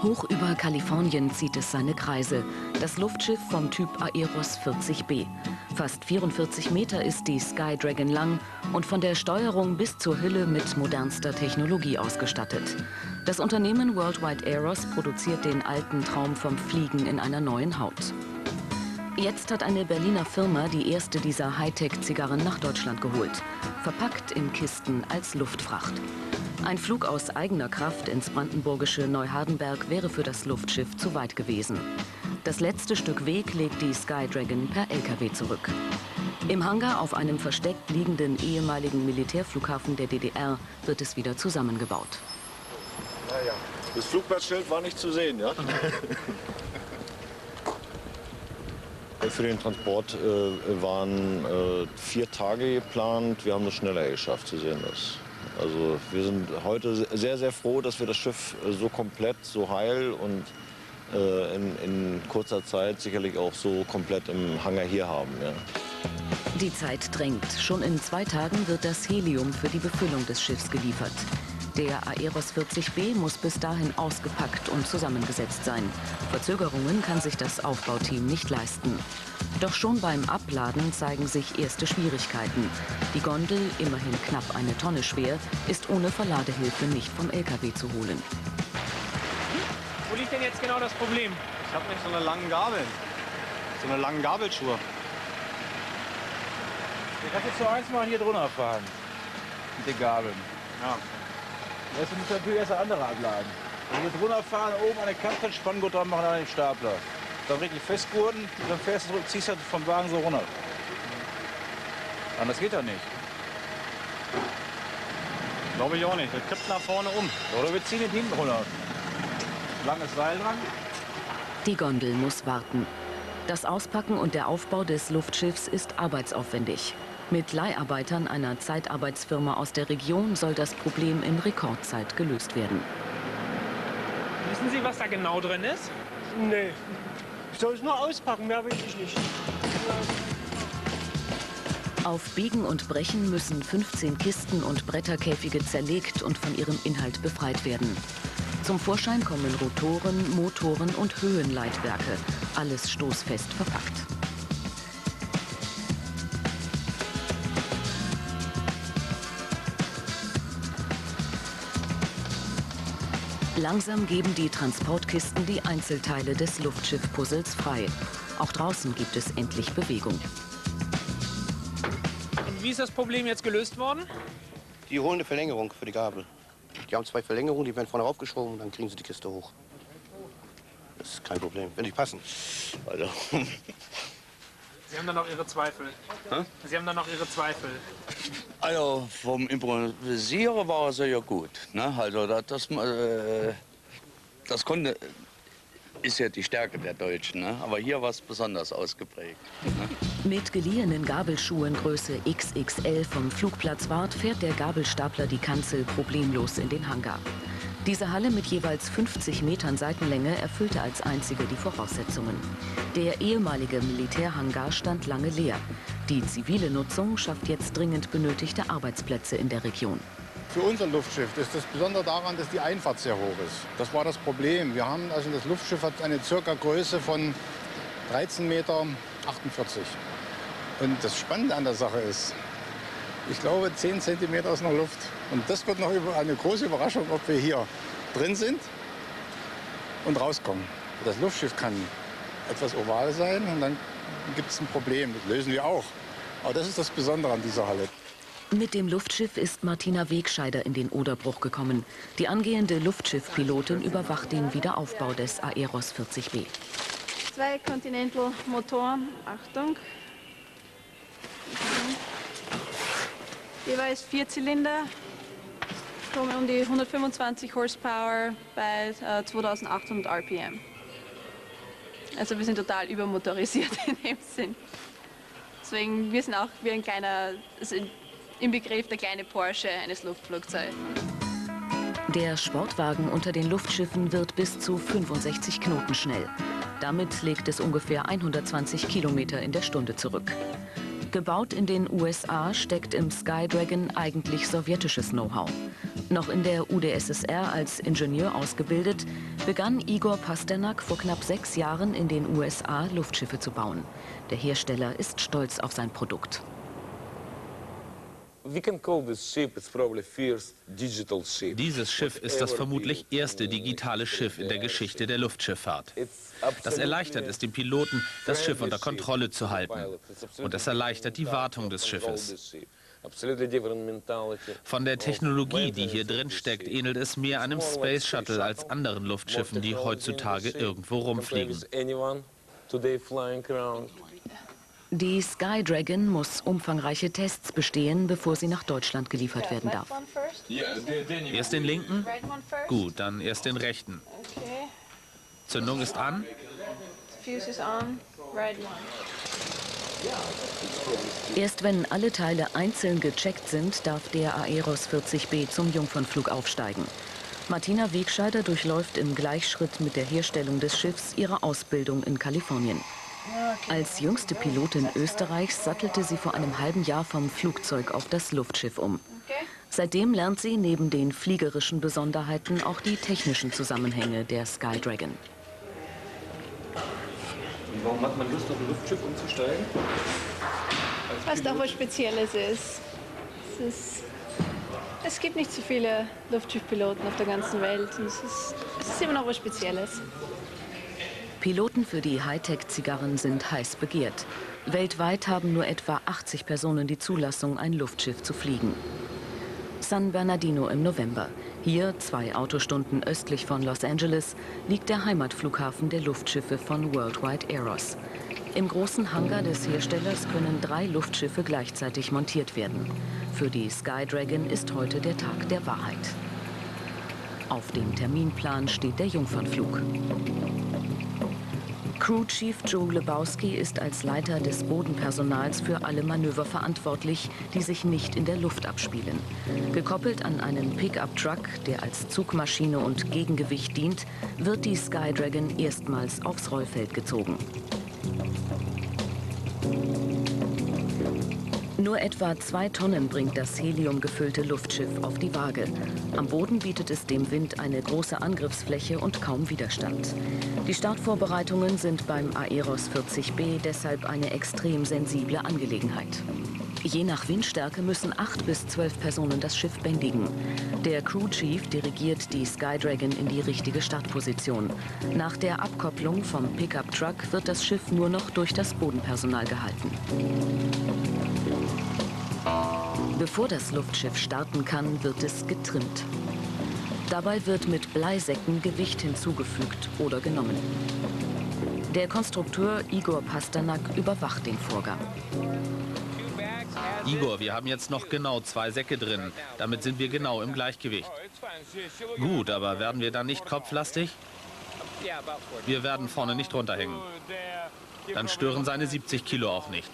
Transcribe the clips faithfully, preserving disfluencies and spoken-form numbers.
Hoch über Kalifornien zieht es seine Kreise. Das Luftschiff vom Typ Aeros vierzig B. Fast vierundvierzig Meter ist die Sky Dragon lang und von der Steuerung bis zur Hülle mit modernster Technologie ausgestattet. Das Unternehmen Worldwide Aeros produziert den alten Traum vom Fliegen in einer neuen Haut. Jetzt hat eine Berliner Firma die erste dieser Hightech-Zigarren nach Deutschland geholt. Verpackt in Kisten als Luftfracht. Ein Flug aus eigener Kraft ins brandenburgische Neuhardenberg wäre für das Luftschiff zu weit gewesen. Das letzte Stück Weg legt die Sky Dragon per L K W zurück. Im Hangar auf einem versteckt liegenden ehemaligen Militärflughafen der D D R wird es wieder zusammengebaut. Naja, das Flugplatzschild war nicht zu sehen, ja? Für den Transport äh, waren äh, vier Tage geplant. Wir haben es schneller geschafft, Sie sehen das. Also wir sind heute sehr, sehr froh, dass wir das Schiff so komplett, so heil und äh, in, in kurzer Zeit sicherlich auch so komplett im Hangar hier haben. Ja. Die Zeit drängt. Schon in zwei Tagen wird das Helium für die Befüllung des Schiffs geliefert. Der Aeros vierzig B muss bis dahin ausgepackt und zusammengesetzt sein. Verzögerungen kann sich das Aufbauteam nicht leisten. Doch schon beim Abladen zeigen sich erste Schwierigkeiten. Die Gondel, immerhin knapp eine Tonne schwer, ist ohne Verladehilfe nicht vom L K W zu holen. Wo liegt denn jetzt genau das Problem? Ich habe nicht so eine lange Gabel. So eine lange Gabelschur. Ich kann jetzt so eins mal hier drunter fahren. Mit den Gabeln. Ja. Jetzt muss natürlich erst der andere abladen. Wenn wir jetzt runterfahren, oben an der Kante ein Spanngurt dran machen an den Stapler. Dann richtig festgurten, dann fährst du, ziehst du vom Wagen so runter. Anders geht das nicht. Glaube ich auch nicht. Das kippt nach vorne um. Oder wir ziehen ihn hinten runter. Langes Seil dran. Die Gondel muss warten. Das Auspacken und der Aufbau des Luftschiffs ist arbeitsaufwendig. Mit Leiharbeitern einer Zeitarbeitsfirma aus der Region soll das Problem in Rekordzeit gelöst werden. Wissen Sie, was da genau drin ist? Nee. Ich soll es nur auspacken, mehr will ich nicht. Auf Biegen und Brechen müssen fünfzehn Kisten und Bretterkäfige zerlegt und von ihrem Inhalt befreit werden. Zum Vorschein kommen Rotoren, Motoren und Höhenleitwerke. Alles stoßfest verpackt. Langsam geben die Transportkisten die Einzelteile des Luftschiff-Puzzles frei. Auch draußen gibt es endlich Bewegung. Und wie ist das Problem jetzt gelöst worden? Die holen eine Verlängerung für die Gabel. Die haben zwei Verlängerungen, die werden vorne raufgeschoben, dann kriegen sie die Kiste hoch. Das ist kein Problem, wenn die passen. Also. Sie haben dann noch Ihre Zweifel. Hä? Sie haben dann noch Ihre Zweifel. Also vom Improvisieren war es ja gut. Ne? Also das, das, äh, das konnte, ist ja die Stärke der Deutschen. Ne? Aber hier war es besonders ausgeprägt. Ne? Mit geliehenen Gabelschuhen Größe X X L vom Flugplatz Wart fährt der Gabelstapler die Kanzel problemlos in den Hangar. Diese Halle mit jeweils fünfzig Metern Seitenlänge erfüllte als einzige die Voraussetzungen. Der ehemalige Militärhangar stand lange leer. Die zivile Nutzung schafft jetzt dringend benötigte Arbeitsplätze in der Region. Für unser Luftschiff ist das Besondere daran, dass die Einfahrt sehr hoch ist. Das war das Problem. Wir haben, also das Luftschiff hat eine circa Größe von dreizehn Meter achtundvierzig. Und das Spannende an der Sache ist, ich glaube, zehn Zentimeter ist noch Luft. Und das wird noch eine große Überraschung, ob wir hier drin sind und rauskommen. Das Luftschiff kann etwas oval sein und dann gibt es ein Problem. Das lösen wir auch. Aber das ist das Besondere an dieser Halle. Mit dem Luftschiff ist Martina Wegscheider in den Oderbruch gekommen. Die angehende Luftschiffpilotin überwacht den Wiederaufbau des Aeros vierzig B. Zwei Continental-Motoren, Achtung. Jeweils vier Zylinder, kommen um die hundertfünfundzwanzig Horsepower bei äh, zweitausendachthundert R P M. Also wir sind total übermotorisiert in dem Sinn. Deswegen, wir sind auch wie ein kleiner, also im Begriff der kleine Porsche eines Luftflugzeugs. Der Sportwagen unter den Luftschiffen wird bis zu fünfundsechzig Knoten schnell. Damit legt es ungefähr hundertzwanzig Kilometer in der Stunde zurück. Gebaut in den U S A steckt im Skydragon eigentlich sowjetisches Know-how. Noch in der U d S S R als Ingenieur ausgebildet, begann Igor Pasternak vor knapp sechs Jahren in den U S A Luftschiffe zu bauen. Der Hersteller ist stolz auf sein Produkt. Dieses Schiff ist das vermutlich erste digitale Schiff in der Geschichte der Luftschifffahrt. Das erleichtert es dem Piloten, das Schiff unter Kontrolle zu halten. Und es erleichtert die Wartung des Schiffes. Von der Technologie, die hier drin steckt, ähnelt es mehr einem Space Shuttle als anderen Luftschiffen, die heutzutage irgendwo rumfliegen. Die Skydragon muss umfangreiche Tests bestehen, bevor sie nach Deutschland geliefert werden darf. Erst den linken? Gut, dann erst den rechten. Zündung ist an. Erst wenn alle Teile einzeln gecheckt sind, darf der Aeros vierzig B zum Jungfernflug aufsteigen. Martina Wegscheider durchläuft im Gleichschritt mit der Herstellung des Schiffs ihre Ausbildung in Kalifornien. Als jüngste Pilotin Österreichs sattelte sie vor einem halben Jahr vom Flugzeug auf das Luftschiff um. Seitdem lernt sie neben den fliegerischen Besonderheiten auch die technischen Zusammenhänge der Skydragon. Warum hat man Lust, auf ein Luftschiff umzusteigen? Weil es doch was Spezielles ist. Es, ist. es gibt nicht so viele Luftschiffpiloten auf der ganzen Welt. Und es, ist, es ist immer noch was Spezielles. Piloten für die Hightech-Zigarren sind heiß begehrt. Weltweit haben nur etwa achtzig Personen die Zulassung, ein Luftschiff zu fliegen. San Bernardino im November. Hier, zwei Autostunden östlich von Los Angeles, liegt der Heimatflughafen der Luftschiffe von Worldwide Aeros. Im großen Hangar des Herstellers können drei Luftschiffe gleichzeitig montiert werden. Für die Skydragon ist heute der Tag der Wahrheit. Auf dem Terminplan steht der Jungfernflug. Crew Chief Joe Lebowski ist als Leiter des Bodenpersonals für alle Manöver verantwortlich, die sich nicht in der Luft abspielen. Gekoppelt an einen Pickup-Truck, der als Zugmaschine und Gegengewicht dient, wird die Skydragon erstmals aufs Rollfeld gezogen. Nur etwa zwei Tonnen bringt das heliumgefüllte Luftschiff auf die Waage. Am Boden bietet es dem Wind eine große Angriffsfläche und kaum Widerstand. Die Startvorbereitungen sind beim Aeros vierzig B deshalb eine extrem sensible Angelegenheit. Je nach Windstärke müssen acht bis zwölf Personen das Schiff bändigen. Der Crew Chief dirigiert die Skydragon in die richtige Startposition. Nach der Abkopplung vom Pickup-Truck wird das Schiff nur noch durch das Bodenpersonal gehalten. Bevor das Luftschiff starten kann, wird es getrimmt. Dabei wird mit Bleisäcken Gewicht hinzugefügt oder genommen. Der Konstrukteur Igor Pasternak überwacht den Vorgang. Igor, wir haben jetzt noch genau zwei Säcke drin. Damit sind wir genau im Gleichgewicht. Gut, aber werden wir dann nicht kopflastig? Wir werden vorne nicht runterhängen. Dann stören seine siebzig Kilo auch nicht.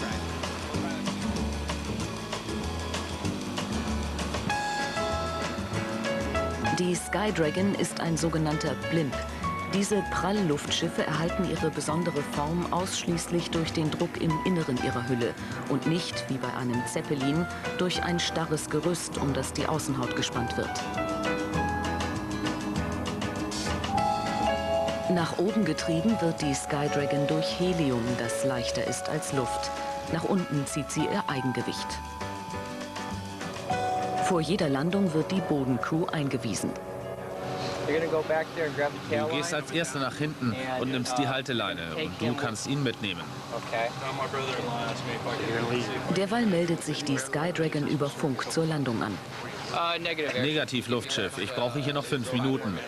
Die Skydragon ist ein sogenannter Blimp. Diese Prallluftschiffe erhalten ihre besondere Form ausschließlich durch den Druck im Inneren ihrer Hülle und nicht, wie bei einem Zeppelin, durch ein starres Gerüst, um das die Außenhaut gespannt wird. Nach oben getrieben wird die Skydragon durch Helium, das leichter ist als Luft. Nach unten zieht sie ihr Eigengewicht. Vor jeder Landung wird die Bodencrew eingewiesen. Du gehst als Erster nach hinten und nimmst die Halteleine und du kannst ihn mitnehmen. Derweil meldet sich die Skydragon über Funk zur Landung an. Negativ, Luftschiff. Ich brauche hier noch fünf Minuten.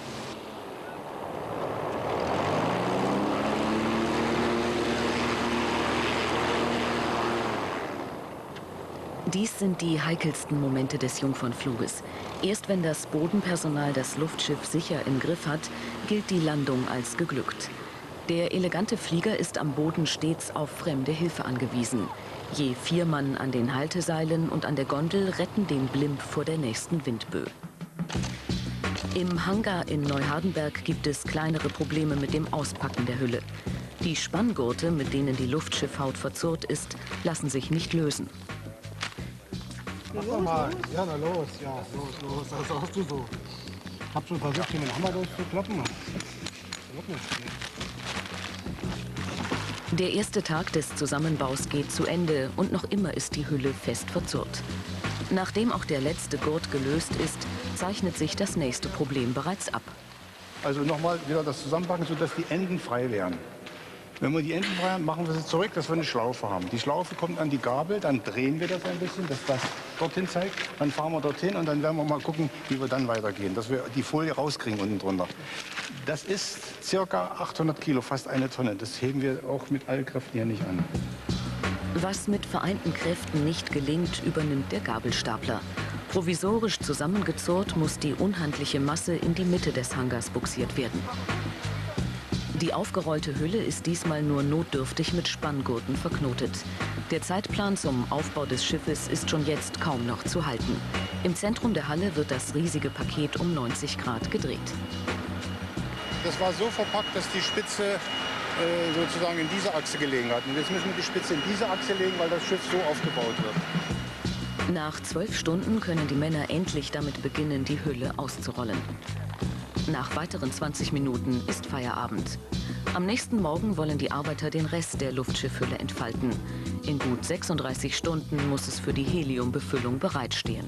Dies sind die heikelsten Momente des Jungfernfluges. Erst wenn das Bodenpersonal das Luftschiff sicher im Griff hat, gilt die Landung als geglückt. Der elegante Flieger ist am Boden stets auf fremde Hilfe angewiesen. Je vier Mann an den Halteseilen und an der Gondel retten den Blimp vor der nächsten Windböe. Im Hangar in Neuhardenberg gibt es kleinere Probleme mit dem Auspacken der Hülle. Die Spanngurte, mit denen die Luftschiffhaut verzurrt ist, lassen sich nicht lösen. Mach doch mal. Ja, na los. Ja, los, los. Das sagst du so. Ich hab schon versucht, hier mit dem Hammer durchzukloppen. Wird nicht. Der erste Tag des Zusammenbaus geht zu Ende und noch immer ist die Hülle fest verzurrt. Nachdem auch der letzte Gurt gelöst ist, zeichnet sich das nächste Problem bereits ab. Also nochmal wieder das zusammenpacken, sodass die Enden frei wären. Wenn wir die Enden frei haben, machen wir sie zurück, dass wir eine Schlaufe haben. Die Schlaufe kommt an die Gabel, dann drehen wir das ein bisschen, dass das dorthin zeigt. Dann fahren wir dorthin und dann werden wir mal gucken, wie wir dann weitergehen, dass wir die Folie rauskriegen unten drunter. Das ist circa achthundert Kilo, fast eine Tonne. Das heben wir auch mit allen Kräften hier nicht an. Was mit vereinten Kräften nicht gelingt, übernimmt der Gabelstapler. Provisorisch zusammengezurrt muss die unhandliche Masse in die Mitte des Hangars buxiert werden. Die aufgerollte Hülle ist diesmal nur notdürftig mit Spanngurten verknotet. Der Zeitplan zum Aufbau des Schiffes ist schon jetzt kaum noch zu halten. Im Zentrum der Halle wird das riesige Paket um neunzig Grad gedreht. Das war so verpackt, dass die Spitze äh, sozusagen in diese Achse gelegen hat. Und jetzt müssen wir die Spitze in diese Achse legen, weil das Schiff so aufgebaut wird. Nach zwölf Stunden können die Männer endlich damit beginnen, die Hülle auszurollen. Nach weiteren zwanzig Minuten ist Feierabend. Am nächsten Morgen wollen die Arbeiter den Rest der Luftschiffhülle entfalten. In gut sechsunddreißig Stunden muss es für die Heliumbefüllung bereitstehen.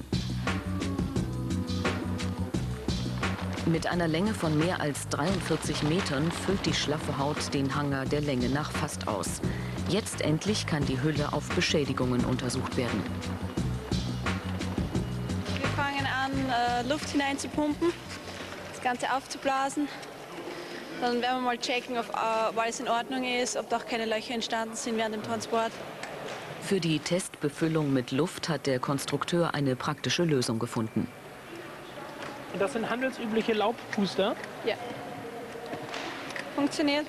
Mit einer Länge von mehr als dreiundvierzig Metern füllt die schlaffe Haut den Hangar der Länge nach fast aus. Jetzt endlich kann die Hülle auf Beschädigungen untersucht werden. Wir fangen an, äh, Luft hineinzupumpen, das Ganze aufzublasen. Dann werden wir mal checken, ob, äh, ob alles in Ordnung ist, ob doch keine Löcher entstanden sind während dem Transport. Für die Testbefüllung mit Luft hat der Konstrukteur eine praktische Lösung gefunden. Und das sind handelsübliche Laubpuster? Ja. Funktioniert.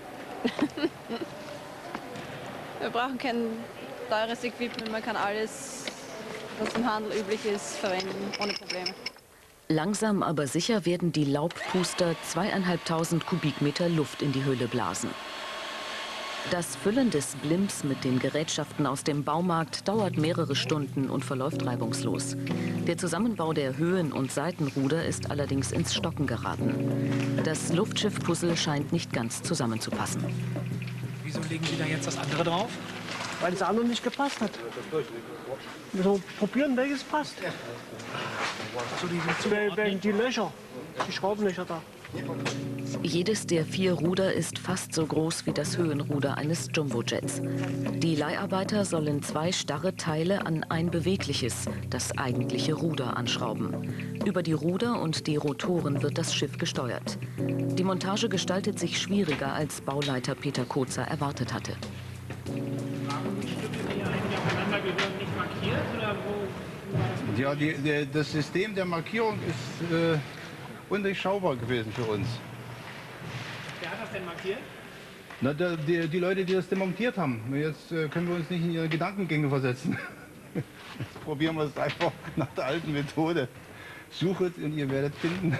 Wir brauchen kein teures Equipment, man kann alles, was im Handel üblich ist, verwenden, ohne Probleme. Langsam aber sicher werden die Laubpuster zweieinhalbtausend Kubikmeter Luft in die Hülle blasen. Das Füllen des Blimps mit den Gerätschaften aus dem Baumarkt dauert mehrere Stunden und verläuft reibungslos. Der Zusammenbau der Höhen- und Seitenruder ist allerdings ins Stocken geraten. Das Luftschiff-Puzzle scheint nicht ganz zusammenzupassen. Wieso legen Sie da jetzt das andere drauf? Weil das andere nicht gepasst hat. Wir sollen probieren, welches passt. So, die sind Weil, weil die Löcher, die Schraubenlöcher da. Jedes der vier Ruder ist fast so groß wie das Höhenruder eines Jumbojets. Die Leiharbeiter sollen zwei starre Teile an ein bewegliches, das eigentliche Ruder anschrauben. Über die Ruder und die Rotoren wird das Schiff gesteuert. Die Montage gestaltet sich schwieriger, als Bauleiter Peter Kozer erwartet hatte. Warum die Stücke, die eigentlich aufeinander gehören, nicht markiert? Oder wo? Ja, die, die, das System der Markierung ist äh, undurchschaubar gewesen für uns. Wer hat das denn markiert? Na, der, die, die Leute, die das demontiert haben. Jetzt äh, können wir uns nicht in ihre Gedankengänge versetzen. Jetzt probieren wir es einfach nach der alten Methode. Suchet und ihr werdet finden.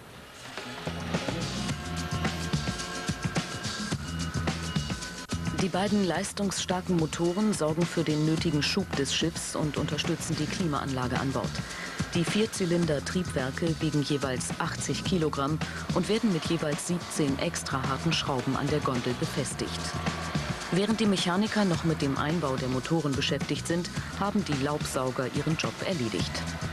Die beiden leistungsstarken Motoren sorgen für den nötigen Schub des Schiffs und unterstützen die Klimaanlage an Bord. Die Vierzylinder-Triebwerke wiegen jeweils achtzig Kilogramm und werden mit jeweils siebzehn extra harten Schrauben an der Gondel befestigt. Während die Mechaniker noch mit dem Einbau der Motoren beschäftigt sind, haben die Laubsauger ihren Job erledigt.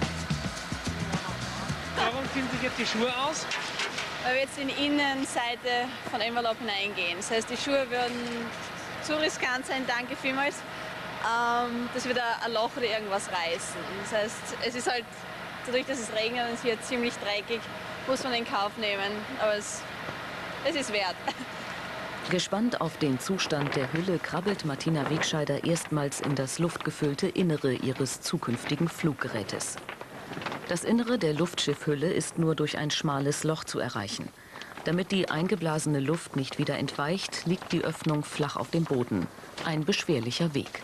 Warum ziehen Sie jetzt die Schuhe aus? Weil wir jetzt in die Innenseite von Envelope hineingehen. Das heißt, die Schuhe würden zu riskant sein, danke vielmals, ähm, dass wir da ein Loch oder irgendwas reißen. Das heißt, es ist halt, dadurch, dass es regnet und es hier ziemlich dreckig, muss man in Kauf nehmen. Aber es, es ist wert. Gespannt auf den Zustand der Hülle krabbelt Martina Wegscheider erstmals in das luftgefüllte Innere ihres zukünftigen Fluggerätes. Das Innere der Luftschiffhülle ist nur durch ein schmales Loch zu erreichen. Damit die eingeblasene Luft nicht wieder entweicht, liegt die Öffnung flach auf dem Boden. Ein beschwerlicher Weg.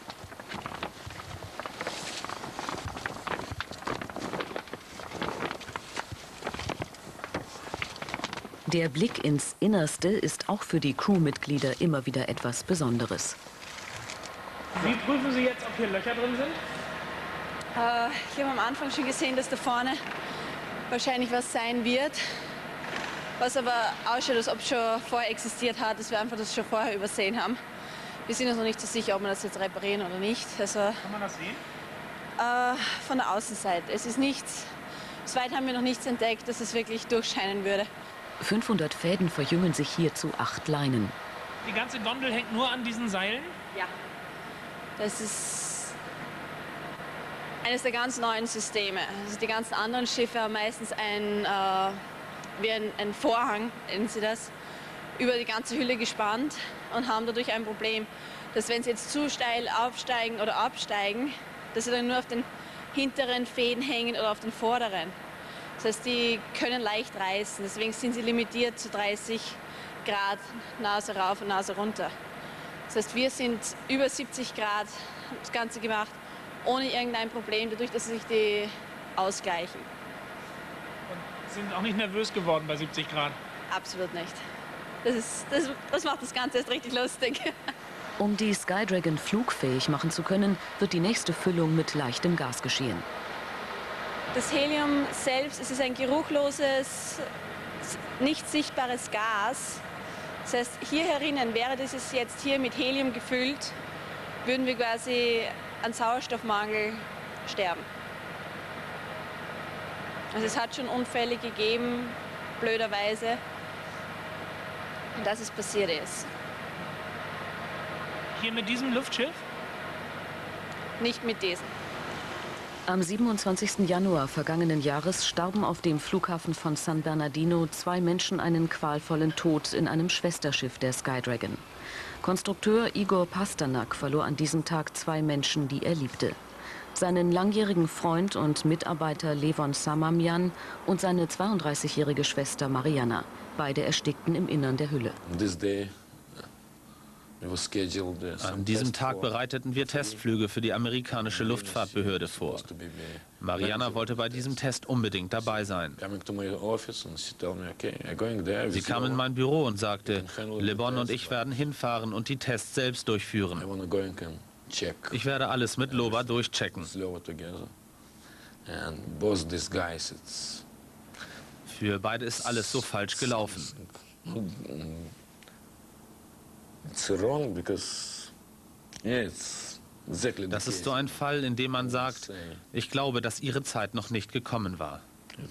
Der Blick ins Innerste ist auch für die Crewmitglieder immer wieder etwas Besonderes. Wie prüfen Sie jetzt, ob hier Löcher drin sind? Äh, ich habe am Anfang schon gesehen, dass da vorne wahrscheinlich was sein wird. Was aber ausschaut, als ob es schon vorher existiert hat, dass wir einfach das schon vorher übersehen haben. Wir sind uns noch nicht so sicher, ob wir das jetzt reparieren oder nicht. Also, kann man das sehen? Äh, von der Außenseite. Es ist nichts, soweit haben wir noch nichts entdeckt, dass es wirklich durchscheinen würde. fünfhundert Fäden verjüngen sich hier zu acht Leinen. Die ganze Gondel hängt nur an diesen Seilen? Ja. Das ist eines der ganz neuen Systeme. Also die ganzen anderen Schiffe haben meistens ein, äh, wie ein, ein Vorhang, nennen sie das, über die ganze Hülle gespannt und haben dadurch ein Problem, dass wenn sie jetzt zu steil aufsteigen oder absteigen, dass sie dann nur auf den hinteren Fäden hängen oder auf den vorderen. Das heißt, die können leicht reißen. Deswegen sind sie limitiert zu dreißig Grad Nase rauf und Nase runter. Das heißt, wir sind über siebzig Grad, das Ganze gemacht, ohne irgendein Problem, dadurch, dass sie sich die ausgleichen. Und sind auch nicht nervös geworden bei siebzig Grad? Absolut nicht. Das, ist, das, das macht das Ganze erst richtig lustig. Um die Skydragon flugfähig machen zu können, wird die nächste Füllung mit leichtem Gas geschehen. Das Helium selbst, es ist ein geruchloses, nicht sichtbares Gas. Das heißt, hier herinnen, wäre dieses jetzt hier mit Helium gefüllt, würden wir quasi an Sauerstoffmangel sterben. Also es hat schon Unfälle gegeben, blöderweise, dass es passiert ist. Hier mit diesem Luftschiff? Nicht mit diesem. Am siebenundzwanzigsten Januar vergangenen Jahres starben auf dem Flughafen von San Bernardino zwei Menschen einen qualvollen Tod in einem Schwesterschiff der Skydragon. Konstrukteur Igor Pasternak verlor an diesem Tag zwei Menschen, die er liebte. Seinen langjährigen Freund und Mitarbeiter Levon Samamian und seine zweiunddreißigjährige Schwester Mariana. Beide erstickten im Innern der Hülle. An diesem Tag bereiteten wir Testflüge für die amerikanische Luftfahrtbehörde vor. Mariana wollte bei diesem Test unbedingt dabei sein. Sie kam in mein Büro und sagte, Levon und ich werden hinfahren und die Tests selbst durchführen. Ich werde alles mit Loba durchchecken. Für beide ist alles so falsch gelaufen. Das ist so ein Fall, in dem man sagt, ich glaube, dass ihre Zeit noch nicht gekommen war.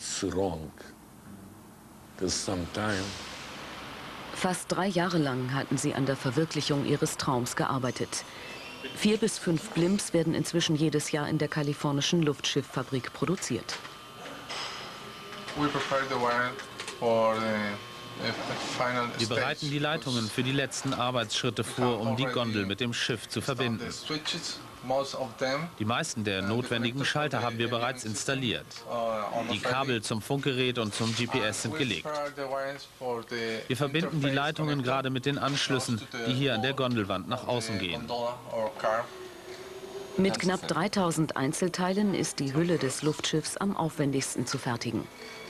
Fast drei Jahre lang hatten sie an der Verwirklichung ihres Traums gearbeitet. Vier bis fünf Blimps werden inzwischen jedes Jahr in der kalifornischen Luftschifffabrik produziert. Wir bereiten die Leitungen für die letzten Arbeitsschritte vor, um die Gondel mit dem Schiff zu verbinden. Die meisten der notwendigen Schalter haben wir bereits installiert. Die Kabel zum Funkgerät und zum G P S sind gelegt. Wir verbinden die Leitungen gerade mit den Anschlüssen, die hier an der Gondelwand nach außen gehen. Mit knapp dreitausend Einzelteilen ist die Hülle des Luftschiffs am aufwendigsten zu fertigen.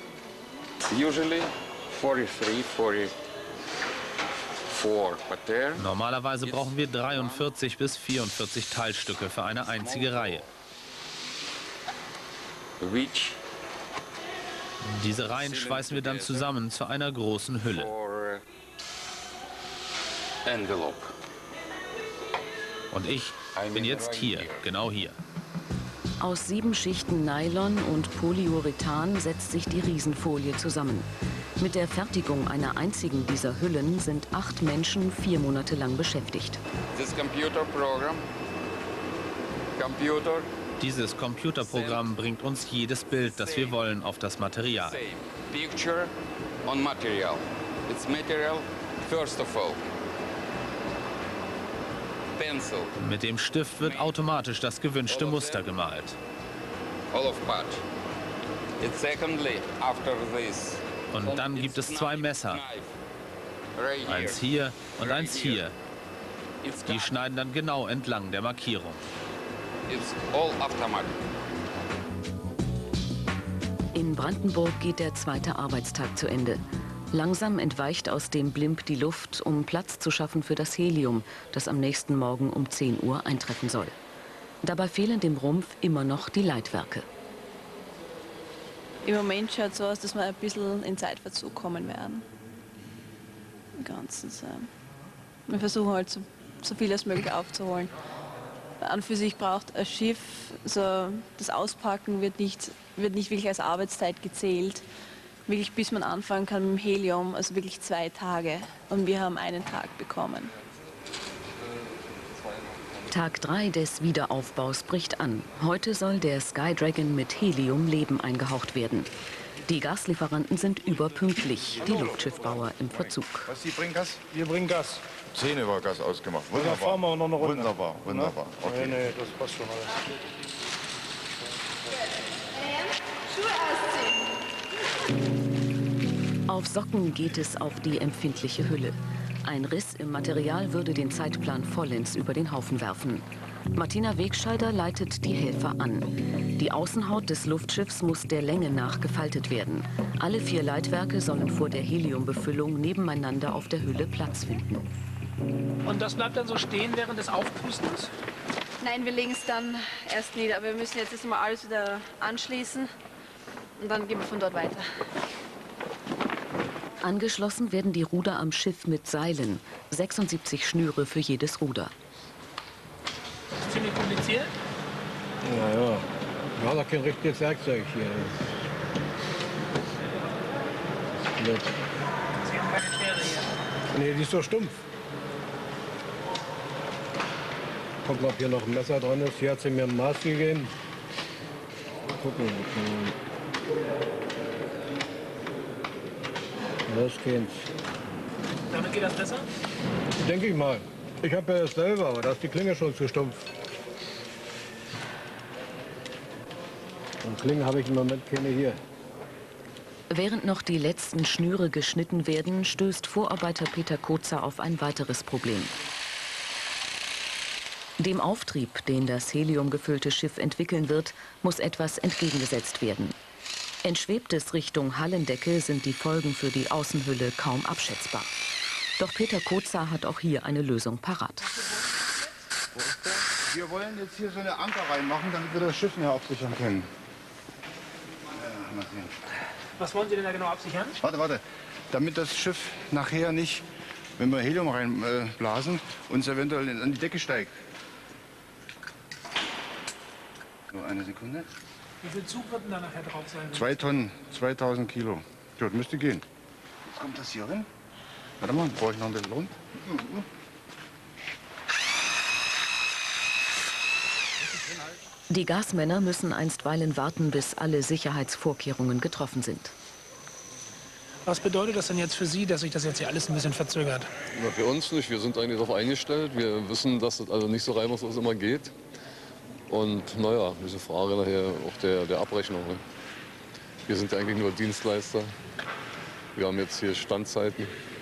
Normalerweise brauchen wir dreiundvierzig bis vierundvierzig Teilstücke für eine einzige Reihe. Diese Reihen schweißen wir dann zusammen zu einer großen Hülle. Und ich bin jetzt hier, genau hier. Aus sieben Schichten Nylon und Polyurethan setzt sich die Riesenfolie zusammen. Mit der Fertigung einer einzigen dieser Hüllen sind acht Menschen vier Monate lang beschäftigt. Dieses Computerprogramm bringt uns jedes Bild, das wir wollen, auf das Material. Mit dem Stift wird automatisch das gewünschte Muster gemalt. Und dann gibt es zwei Messer. Eins hier und eins hier. Die schneiden dann genau entlang der Markierung. In Brandenburg geht der zweite Arbeitstag zu Ende. Langsam entweicht aus dem Blimp die Luft, um Platz zu schaffen für das Helium, das am nächsten Morgen um zehn Uhr eintreffen soll. Dabei fehlen dem Rumpf immer noch die Leitwerke. Im Moment schaut es so aus, dass wir ein bisschen in Zeitverzug kommen werden. Im Ganzen. So. Wir versuchen halt so, so viel als möglich aufzuholen. An und für sich braucht ein Schiff, so das Auspacken wird nicht, wird nicht wirklich als Arbeitszeit gezählt. Wirklich bis man anfangen kann mit dem Helium, also wirklich zwei Tage. Und wir haben einen Tag bekommen. Tag drei des Wiederaufbaus bricht an. Heute soll der Sky Dragon mit Helium Leben eingehaucht werden. Die Gaslieferanten sind überpünktlich, die Luftschiffbauer im Verzug. Was, Sie bringen Gas? Wir bringen Gas. zehn Uhr Gas ausgemacht. Wunderbar. Da fahren wir noch eine Runde. Wunderbar, wunderbar. Okay. Nee, nee, das passt schon alles. Auf Socken geht es auf die empfindliche Hülle. Ein Riss im Material würde den Zeitplan vollends über den Haufen werfen. Martina Wegscheider leitet die Helfer an. Die Außenhaut des Luftschiffs muss der Länge nach gefaltet werden. Alle vier Leitwerke sollen vor der Heliumbefüllung nebeneinander auf der Hülle Platz finden. Und das bleibt dann so stehen während des Aufpustens? Nein, wir legen es dann erst nieder. Aber wir müssen jetzt erstmal alles wieder anschließen und dann gehen wir von dort weiter. Angeschlossen werden die Ruder am Schiff mit Seilen. sechsundsiebzig Schnüre für jedes Ruder. Ziemlich kompliziert? Ja, ja. Wir haben doch kein richtiges Werkzeug hier. Das ist Sie haben keine Schere hier. nee, die ist so stumpf. Gucken, ob hier noch ein Messer dran ist. Hier hat sie mir ein Maß gegeben. Gucken. Das geht's. Damit geht das besser? Denke ich mal. Ich habe ja das selber, aber da ist die Klinge schon zu stumpf. Und Klingen habe ich im Moment keine hier. Während noch die letzten Schnüre geschnitten werden, stößt Vorarbeiter Peter Kozer auf ein weiteres Problem. Dem Auftrieb, den das heliumgefüllte Schiff entwickeln wird, muss etwas entgegengesetzt werden. Entschwebt es Richtung Hallendecke, sind die Folgen für die Außenhülle kaum abschätzbar. Doch Peter Kozer hat auch hier eine Lösung parat. Wir wollen jetzt hier so eine Anker reinmachen, damit wir das Schiff mehr absichern können. Ja, mal sehen. Was wollen Sie denn da genau absichern? Warte, warte. Damit das Schiff nachher nicht, wenn wir Helium reinblasen, äh, uns eventuell an die Decke steigt. Nur eine Sekunde. Wie viel Zug wird denn da nachher drauf sein? Zwei Tonnen, zweitausend Kilo. Das müsste gehen. Jetzt kommt das hier rein. Warte mal, brauche ich noch ein bisschen rund. Die Gasmänner müssen einstweilen warten, bis alle Sicherheitsvorkehrungen getroffen sind. Was bedeutet das denn jetzt für Sie, dass sich das jetzt hier alles ein bisschen verzögert? Na, für uns nicht. Wir sind eigentlich darauf eingestellt. Wir wissen, dass das also nicht so reibungslos immer geht. Und naja, diese Frage nachher auch der, der Abrechnung. Ne? Wir sind ja eigentlich nur Dienstleister. Wir haben jetzt hier Standzeiten.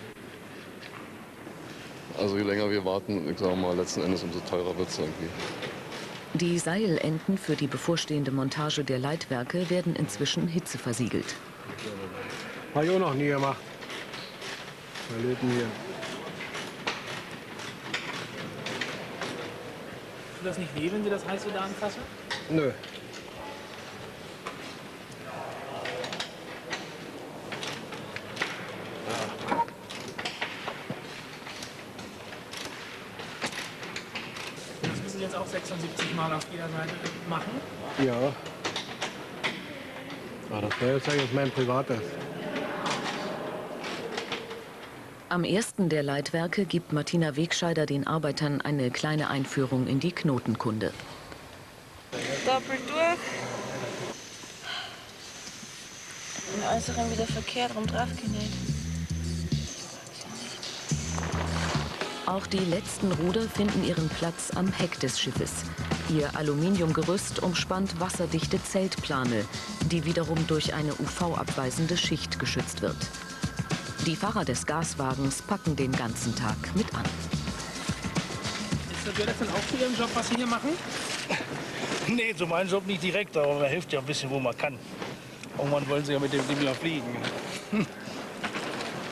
Also je länger wir warten, ich sage mal, letzten Endes umso teurer wird es irgendwie. Die Seilenden für die bevorstehende Montage der Leitwerke werden inzwischen hitzeversiegelt. Habe ich auch noch nie gemacht. Wir löten hier. Tut das nicht weh, wenn Sie das heiß wieder anfassen? Nö. Das müssen Sie jetzt auch sechsundsiebzig Mal auf jeder Seite machen? Ja. Ah, das wäre jetzt eigentlich mein privates. Am ersten der Leitwerke gibt Martina Wegscheider den Arbeitern eine kleine Einführung in die Knotenkunde. Doppelt durch. Den äußeren wieder verkehrt rum drauf genäht. Auch die letzten Ruder finden ihren Platz am Heck des Schiffes. Ihr Aluminiumgerüst umspannt wasserdichte Zeltplane, die wiederum durch eine U V-abweisende Schicht geschützt wird. Die Fahrer des Gaswagens packen den ganzen Tag mit an. Ist das denn auch für Ihren Job, was Sie hier machen? Nee, zu meinem Job nicht direkt, aber man hilft ja ein bisschen, wo man kann. Irgendwann wollen sie ja mit dem Ding ja fliegen.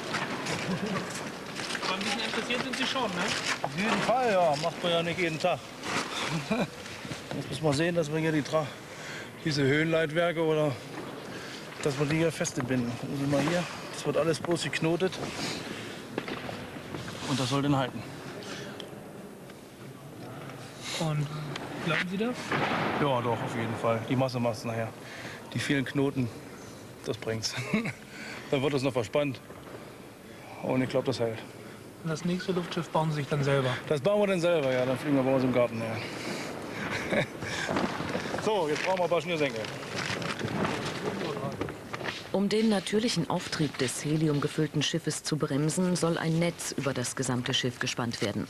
Aber ein bisschen interessiert sind Sie schon, ne? Auf jeden Fall, ja. Macht man ja nicht jeden Tag. Jetzt muss man sehen, dass wir hier die Tra diese Höhenleitwerke oder dass wir die hier festbinden. Gucken Sie mal hier. Das wird alles bloß geknotet. Und das soll den halten. Und glauben Sie das? Ja, doch, auf jeden Fall. Die Masse macht es nachher. Die vielen Knoten, das bringt's. Dann wird es noch verspannt. Und ich glaube, das hält. Und das nächste Luftschiff bauen Sie sich dann selber? Das bauen wir dann selber, ja. Dann fliegen wir bei uns im Garten her. So, jetzt brauchen wir ein paar Schnürsenkel. Um den natürlichen Auftrieb des heliumgefüllten Schiffes zu bremsen, soll ein Netz über das gesamte Schiff gespannt werden.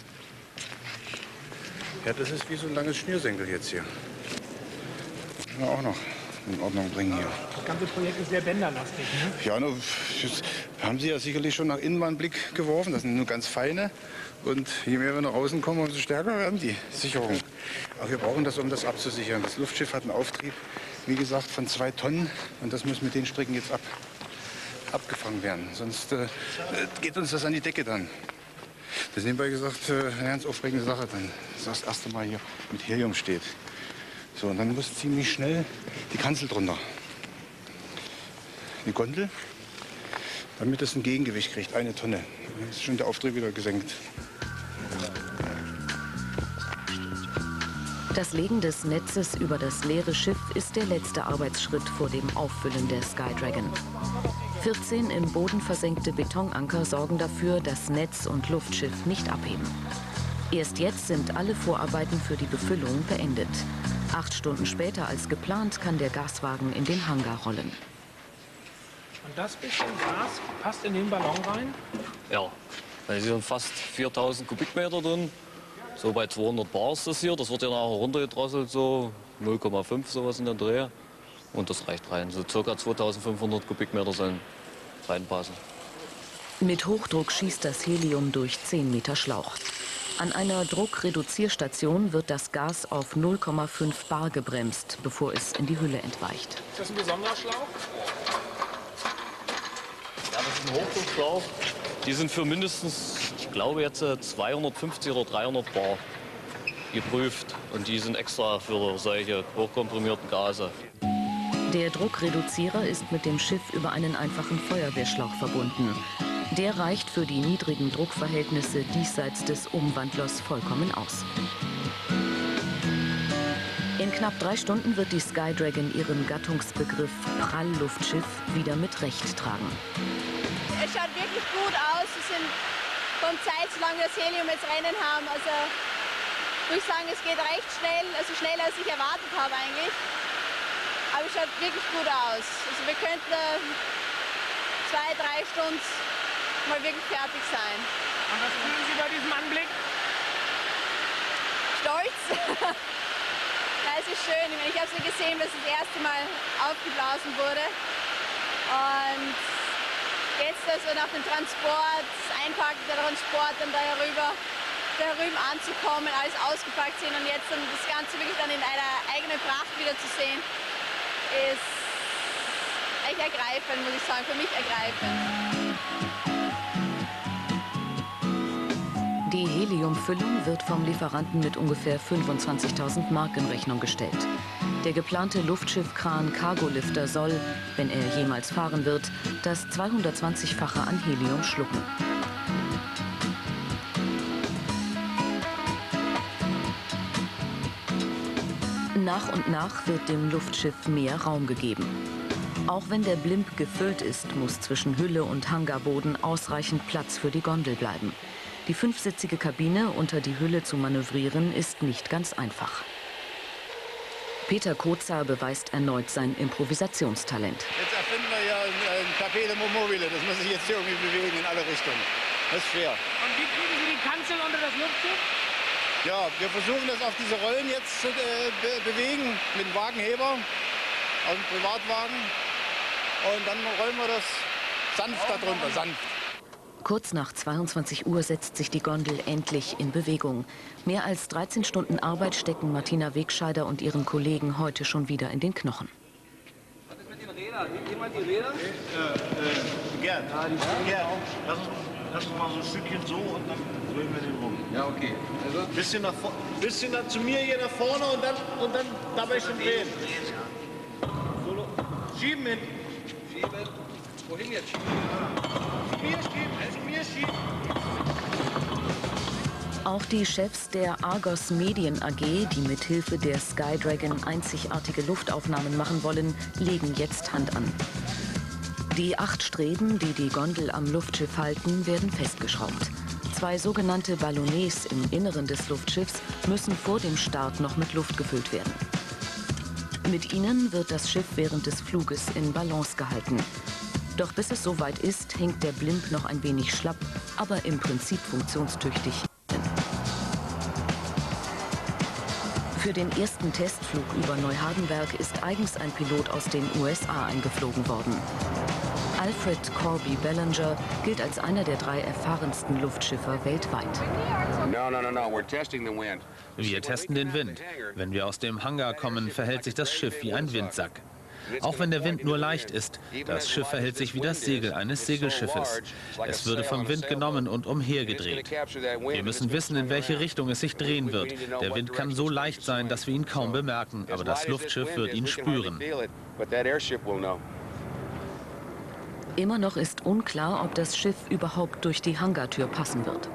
Ja, das ist wie so ein langes Schnürsenkel jetzt hier. Das müssen wir auch noch in Ordnung bringen hier. Das ganze Projekt ist sehr bänderlastig, ne? Ja, nur, das haben Sie ja sicherlich schon nach innen mal einen Blick geworfen. Das sind nur ganz feine. Und je mehr wir nach außen kommen, umso stärker werden die Sicherungen. Aber wir brauchen das, um das abzusichern. Das Luftschiff hat einen Auftrieb, wie gesagt, von zwei Tonnen. Und das muss mit den Stricken jetzt ab, abgefangen werden. Sonst äh, geht uns das an die Decke dann. Das ist nebenbei gesagt äh, eine ganz aufregende Sache, dann das, das erste Mal hier mit Helium steht. So, und dann muss ziemlich schnell die Kanzel drunter. Die Gondel, damit es ein Gegengewicht kriegt, eine Tonne. Dann ist schon der Auftrieb wieder gesenkt. Das Legen des Netzes über das leere Schiff ist der letzte Arbeitsschritt vor dem Auffüllen der Sky Dragon. vierzehn im Boden versenkte Betonanker sorgen dafür, dass Netz und Luftschiff nicht abheben. Erst jetzt sind alle Vorarbeiten für die Befüllung beendet. Acht Stunden später als geplant kann der Gaswagen in den Hangar rollen. Und das bisschen Gas passt in den Ballon rein? Ja, da sind fast viertausend Kubikmeter drin. So bei zweihundert Bar ist das hier. Das wird ja nachher runtergedrosselt, so null Komma fünf sowas in der Dreh. Und das reicht rein. So ca. zweitausendfünfhundert Kubikmeter sollen reinpassen. Mit Hochdruck schießt das Helium durch zehn Meter Schlauch. An einer Druckreduzierstation wird das Gas auf null Komma fünf Bar gebremst, bevor es in die Hülle entweicht. Ist das ein besonderer Schlauch? Ja, das ist ein Hochdruckschlauch. Die sind für mindestens, ich glaube jetzt zweihundertfünfzig oder dreihundert Bar geprüft. Und die sind extra für solche hochkomprimierten Gase. Der Druckreduzierer ist mit dem Schiff über einen einfachen Feuerwehrschlauch verbunden. Der reicht für die niedrigen Druckverhältnisse diesseits des Umwandlers vollkommen aus. In knapp drei Stunden wird die Sky Dragon ihren Gattungsbegriff Prallluftschiff wieder mit Recht tragen. Es schaut wirklich gut aus. Wir sind von Zeit, solange wir das Helium jetzt rennen haben. Also würde ich sagen, es geht recht schnell, also schneller als ich erwartet habe eigentlich. Aber es schaut wirklich gut aus. Also wir könnten zwei, drei Stunden mal wirklich fertig sein. Und was fühlen Sie bei diesem Anblick? Stolz. Ja, es ist schön. Ich habe es gesehen, dass es das erste Mal aufgeblasen wurde. Und jetzt also nach dem Transport, das Einpacken der Transport, dann da herüber, da herüben anzukommen, alles ausgepackt sehen und jetzt dann das Ganze wirklich dann in einer eigenen Pracht wieder zu sehen, ist echt ergreifend, muss ich sagen, für mich ergreifend. Die Heliumfüllung wird vom Lieferanten mit ungefähr fünfundzwanzigtausend Mark in Rechnung gestellt. Der geplante Luftschiffkran Cargolifter soll, wenn er jemals fahren wird, das zweihundertzwanzigfache an Helium schlucken. Nach und nach wird dem Luftschiff mehr Raum gegeben. Auch wenn der Blimp gefüllt ist, muss zwischen Hülle und Hangarboden ausreichend Platz für die Gondel bleiben. Die fünfsitzige Kabine unter die Hülle zu manövrieren, ist nicht ganz einfach. Peter Koza beweist erneut sein Improvisationstalent. Jetzt erfinden wir ja ein, ein Tapete mobile. Das muss sich jetzt hier irgendwie bewegen in alle Richtungen. Das ist schwer. Und wie kriegen Sie die Kanzel unter das Luftschiff? Ja, wir versuchen das auf diese Rollen jetzt zu äh, be bewegen mit dem Wagenheber aus dem Privatwagen. Und dann rollen wir das sanft darunter, sanft. Kurz nach zweiundzwanzig Uhr setzt sich die Gondel endlich in Bewegung. Mehr als dreizehn Stunden Arbeit stecken Martina Wegscheider und ihren Kollegen heute schon wieder in den Knochen. Was ist mit den Rädern? Hebt jemand die Räder? Äh, äh, Gerd. Ja, die stehen Gerd. Lass uns erstmal so ein Stückchen so und dann drehen wir den rum. Ja, okay. Also bisschen nach vorne, bisschen nach, zu mir hier nach vorne und dann, und dann dabei schon drehen. So, schieben hin. Schieben. Wohin jetzt schieben? Zu mir schieben, zu mir schieben. Auch die Chefs der Argos Medien A G, die mit Hilfe der Skydragon einzigartige Luftaufnahmen machen wollen, legen jetzt Hand an. Die acht Streben, die die Gondel am Luftschiff halten, werden festgeschraubt. Zwei sogenannte Ballonets im Inneren des Luftschiffs müssen vor dem Start noch mit Luft gefüllt werden. Mit ihnen wird das Schiff während des Fluges in Balance gehalten. Doch bis es soweit ist, hängt der Blimp noch ein wenig schlapp, aber im Prinzip funktionstüchtig. Für den ersten Testflug über Neuhardenberg ist eigens ein Pilot aus den U S A eingeflogen worden. Alfred Corby Bellinger gilt als einer der drei erfahrensten Luftschiffer weltweit. Wir testen den Wind. Wenn wir aus dem Hangar kommen, verhält sich das Schiff wie ein Windsack. Auch wenn der Wind nur leicht ist, das Schiff verhält sich wie das Segel eines Segelschiffes. Es würde vom Wind genommen und umhergedreht. Wir müssen wissen, in welche Richtung es sich drehen wird. Der Wind kann so leicht sein, dass wir ihn kaum bemerken, aber das Luftschiff wird ihn spüren. Immer noch ist unklar, ob das Schiff überhaupt durch die Hangartür passen wird.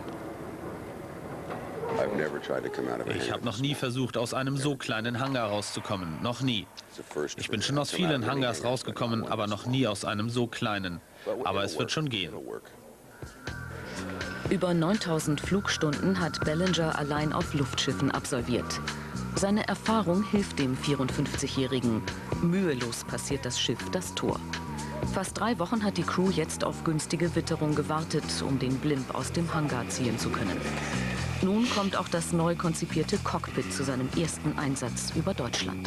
Ich habe noch nie versucht, aus einem so kleinen Hangar rauszukommen. Noch nie. Ich bin schon aus vielen Hangars rausgekommen, aber noch nie aus einem so kleinen. Aber es wird schon gehen. Über neuntausend Flugstunden hat Bellinger allein auf Luftschiffen absolviert. Seine Erfahrung hilft dem vierundfünfzigjährigen. Mühelos passiert das Schiff das Tor. Fast drei Wochen hat die Crew jetzt auf günstige Witterung gewartet, um den Blimp aus dem Hangar ziehen zu können. Nun kommt auch das neu konzipierte Cockpit zu seinem ersten Einsatz über Deutschland.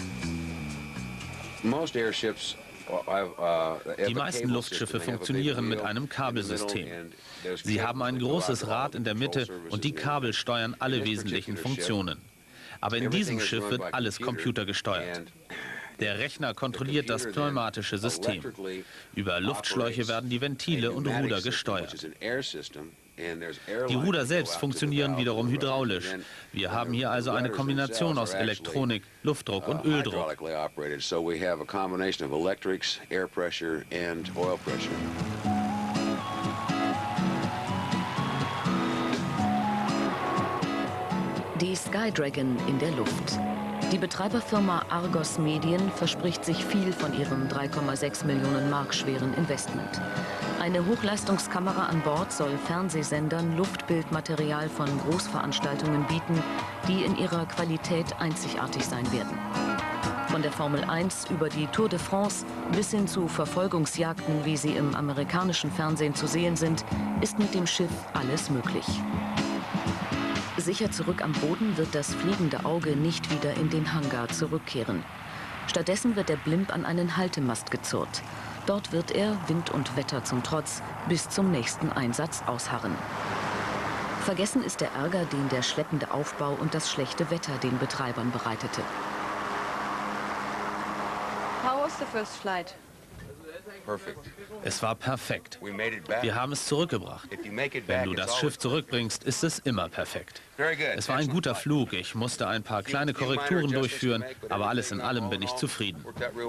Die meisten Luftschiffe funktionieren mit einem Kabelsystem. Sie haben ein großes Rad in der Mitte und die Kabel steuern alle wesentlichen Funktionen. Aber in diesem Schiff wird alles computergesteuert. Der Rechner kontrolliert das pneumatische System. Über Luftschläuche werden die Ventile und Ruder gesteuert. Die Ruder selbst funktionieren wiederum hydraulisch. Wir haben hier also eine Kombination aus Elektronik, Luftdruck und Öldruck. Die Skydragon in der Luft. Die Betreiberfirma Argos Medien verspricht sich viel von ihrem drei Komma sechs Millionen Mark schweren Investment. Eine Hochleistungskamera an Bord soll Fernsehsendern Luftbildmaterial von Großveranstaltungen bieten, die in ihrer Qualität einzigartig sein werden. Von der Formel eins über die Tour de France bis hin zu Verfolgungsjagden, wie sie im amerikanischen Fernsehen zu sehen sind, ist mit dem Schiff alles möglich. Sicher zurück am Boden wird das fliegende Auge nicht wieder in den Hangar zurückkehren. Stattdessen wird der Blimp an einen Haltemast gezurrt. Dort wird er, Wind und Wetter zum Trotz, bis zum nächsten Einsatz ausharren. Vergessen ist der Ärger, den der schleppende Aufbau und das schlechte Wetter den Betreibern bereitete. How was the first flight? Es war perfekt. Wir haben es zurückgebracht. Wenn du das Schiff zurückbringst, ist es immer perfekt. Es war ein guter Flug. Ich musste ein paar kleine Korrekturen durchführen, aber alles in allem bin ich zufrieden.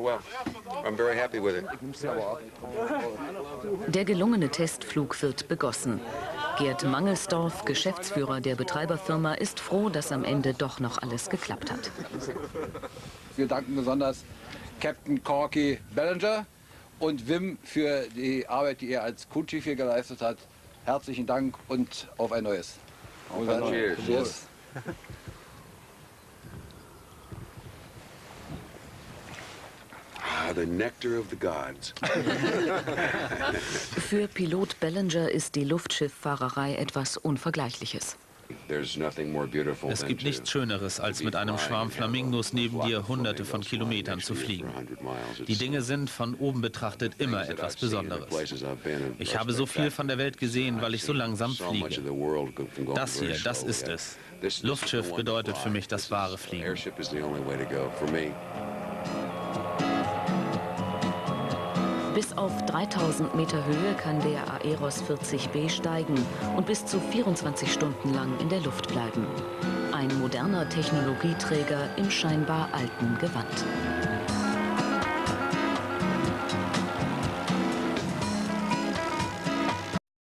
Der gelungene Testflug wird begossen. Gerd Mangelsdorf, Geschäftsführer der Betreiberfirma, ist froh, dass am Ende doch noch alles geklappt hat. Wir danken besonders Captain Corky Bellinger und Wim für die Arbeit, die er als Crewchief hier geleistet hat. Herzlichen Dank und auf ein neues. Auf ein neues. Cheers. Ah, the nectar of the gods. Für Pilot Bellinger ist die Luftschifffahrerei etwas Unvergleichliches. Es gibt nichts Schöneres, als mit einem Schwarm Flamingos neben dir hunderte von Kilometern zu fliegen. Die Dinge sind von oben betrachtet immer etwas Besonderes. Ich habe so viel von der Welt gesehen, weil ich so langsam fliege. Das hier, das ist es. Luftschiff bedeutet für mich das wahre Fliegen. Bis auf dreitausend Meter Höhe kann der Aeros vierzig B steigen und bis zu vierundzwanzig Stunden lang in der Luft bleiben. Ein moderner Technologieträger im scheinbar alten Gewand.